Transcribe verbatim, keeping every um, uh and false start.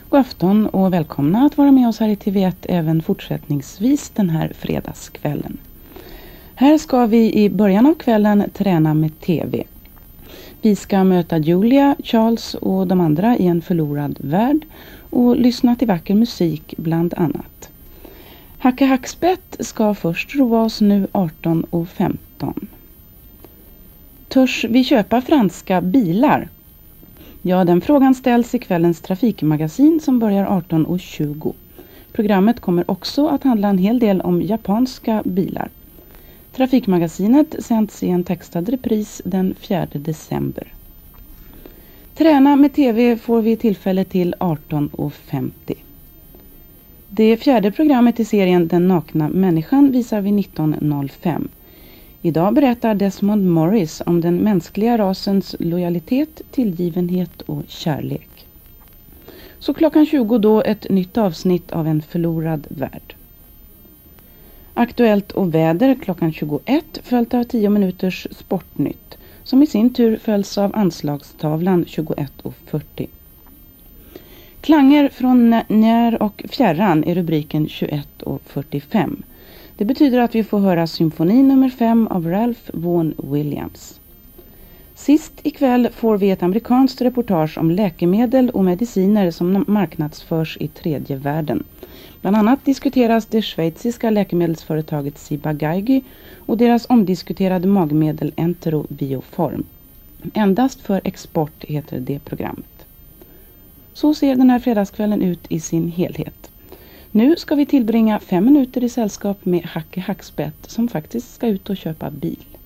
God afton och välkomna att vara med oss här i T V ett även fortsättningsvis den här fredagskvällen. Här ska vi i början av kvällen träna med T V. Vi ska möta Julia, Charles och de andra i en förlorad värld och lyssna till vacker musik bland annat. Hacke Hackspett ska först roa oss nu arton och femton. Törs vi köpa franska bilar? Ja, den frågan ställs i kvällens trafikmagasin som börjar arton och tjugo. Programmet kommer också att handla en hel del om japanska bilar. Trafikmagasinet sänds i en textad repris den fjärde december. Träna med T V får vi tillfälle till arton och femtio. Det fjärde programmet i serien Den nakna människan visar vi nitton noll fem. Idag berättar Desmond Morris om den mänskliga rasens lojalitet, tillgivenhet och kärlek. Så klockan tjugo då ett nytt avsnitt av En förlorad värld. Aktuellt och väder klockan tjugoett följt av tio minuters sportnytt som i sin tur följs av anslagstavlan tjugoett och fyrtio. Klanger från när och fjärran är rubriken tjugoett och fyrtiofem. Det betyder att vi får höra symfoni nummer fem av Ralph Vaughan Williams. Sist ikväll får vi ett amerikanskt reportage om läkemedel och mediciner som marknadsförs i tredje världen. Bland annat diskuteras det schweiziska läkemedelsföretaget Ciba-Geigy och deras omdiskuterade magmedel Entero Bioform. Endast för export heter det programmet. Så ser den här fredagskvällen ut i sin helhet. Nu ska vi tillbringa fem minuter i sällskap med Hacke Hackspett som faktiskt ska ut och köpa bil.